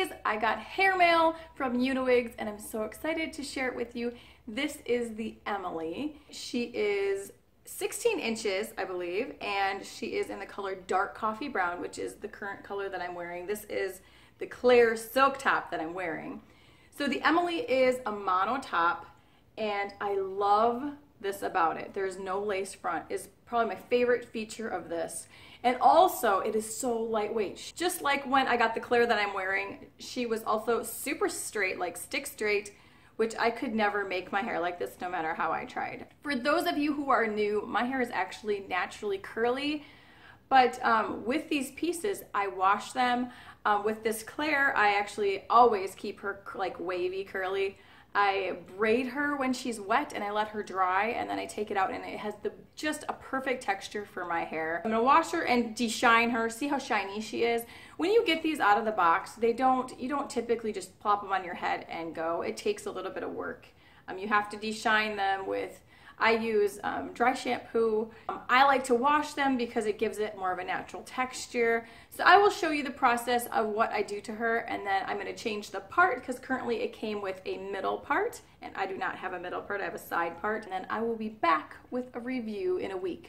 days, I got hair mail from Uniwigs and I'm so excited to share it with you. This is the Emily. She is 16 inches, I believe, and she is in the color dark coffee brown, which is the current color that I'm wearing. This is the Claire silk top that I'm wearing. So the Emily is a mono top, and I love this about it. There's no lace front. Is probably my favorite feature of this. And also, it is so lightweight. Just like when I got the Claire that I'm wearing, she was also super straight, like stick straight, which I could never make my hair like this no matter how I tried. For those of you who are new, my hair is actually naturally curly, but with these pieces, I wash them. With this Claire, I actually always keep her like wavy curly. I braid her when she's wet and I let her dry, and then I take it out and it has just a perfect texture for my hair. I'm gonna wash her and de-shine her. See how shiny she is? When you get these out of the box, you don't typically just plop them on your head and go. It takes a little bit of work. You have to de-shine them with, I use dry shampoo. I like to wash them because it gives it more of a natural texture. So I will show you the process of what I do to her, and then I'm going to change the part because currently it came with a middle part, and I do not have a middle part, I have a side part, and then I will be back with a review in a week.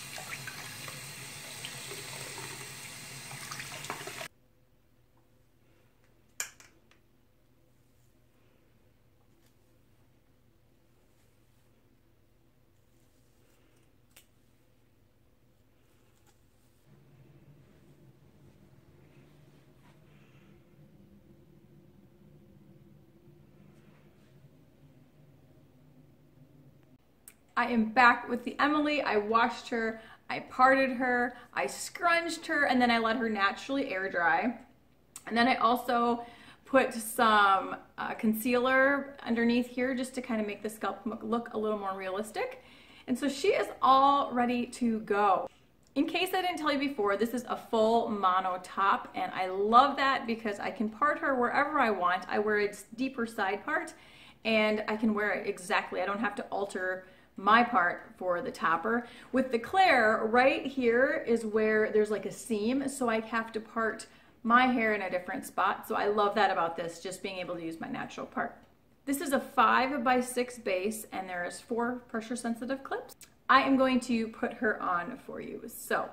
I am back with the Emily. I washed her, I parted her, I scrunched her, and then I let her naturally air dry. And then I also put some concealer underneath here just to kind of make the scalp look a little more realistic. And so she is all ready to go. In case I didn't tell you before, this is a full mono top, and I love that because I can part her wherever I want. I wear a deeper side part, and I can wear it exactly. I don't have to alter my part for the topper. With the Claire, right here is where there's like a seam, so I have to part my hair in a different spot. So I love that about this, just being able to use my natural part. This is a 5x6 base, and there's 4 pressure sensitive clips. I am going to put her on for you. So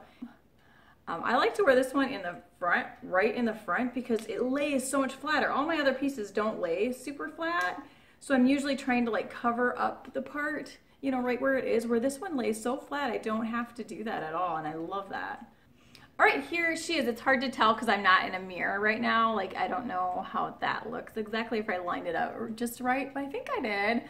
I like to wear this one in the front, right in the front, because it lays so much flatter. All my other pieces don't lay super flat, so I'm usually trying to like cover up the part, you know, right where it is, where this one lays so flat, I don't have to do that at all, and I love that. All right, here she is. It's hard to tell because I'm not in a mirror right now. Like, I don't know how that looks exactly if I lined it up just right, but I think I did.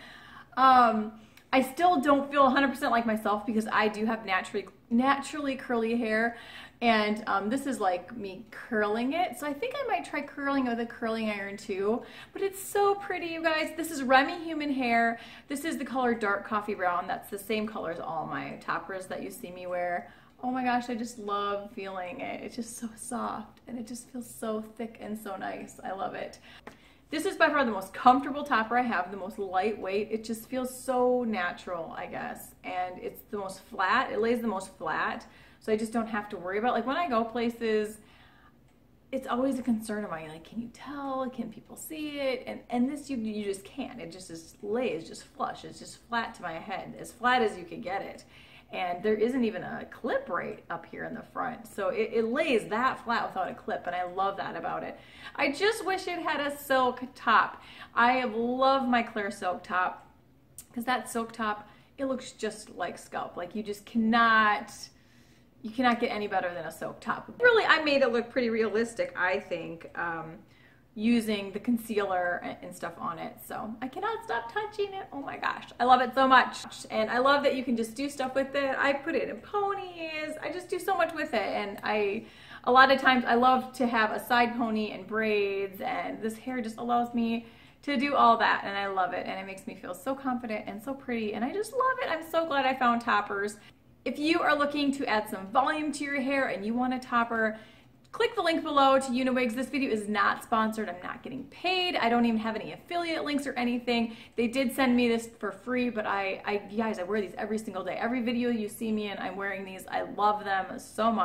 I still don't feel 100% like myself because I do have naturally curly hair, and this is like me curling it. So I think I might try curling it with a curling iron too, but it's so pretty, you guys. This is Remy Human Hair. This is the color dark coffee brown. That's the same color as all my toppers that you see me wear. Oh my gosh, I just love feeling it. It's just so soft, and it just feels so thick and so nice. I love it. This is by far the most comfortable topper I have, the most lightweight. It just feels so natural, I guess. And it's the most flat. It lays the most flat. So I just don't have to worry about, like when I go places, it's always a concern of mine. Like, can you tell? Can people see it? And this, you just can't. It just lays just flush. It's just flat to my head, as flat as you can get it. And there isn't even a clip right up here in the front. So it lays that flat without a clip, and I love that about it. I just wish it had a silk top. I have loved my Claire silk top because that silk top, it looks just like scalp. Like you cannot get any better than a silk top. Really, I made it look pretty realistic, I think, using the concealer and stuff on it. So I cannot stop touching it. Oh my gosh, I love it so much. And I love that you can just do stuff with it. I put it in ponies. I just do so much with it. And a lot of times I love to have a side pony and braids, and this hair just allows me to do all that, and I love it, and it makes me feel so confident and so pretty, and I just love it. I'm so glad I found toppers. If you are looking to add some volume to your hair and you want a topper, click the link below to Uniwigs. This video is not sponsored. I'm not getting paid. I don't even have any affiliate links or anything. They did send me this for free, but guys, I wear these every single day. Every video you see me in, I'm wearing these. I love them so much.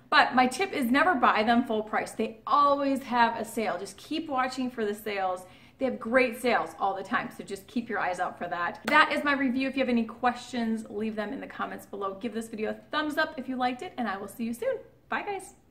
But my tip is never buy them full price. They always have a sale. Just keep watching for the sales. They have great sales all the time, so just keep your eyes out for that. That is my review. If you have any questions, leave them in the comments below. Give this video a thumbs up if you liked it, and I will see you soon. Bye, guys.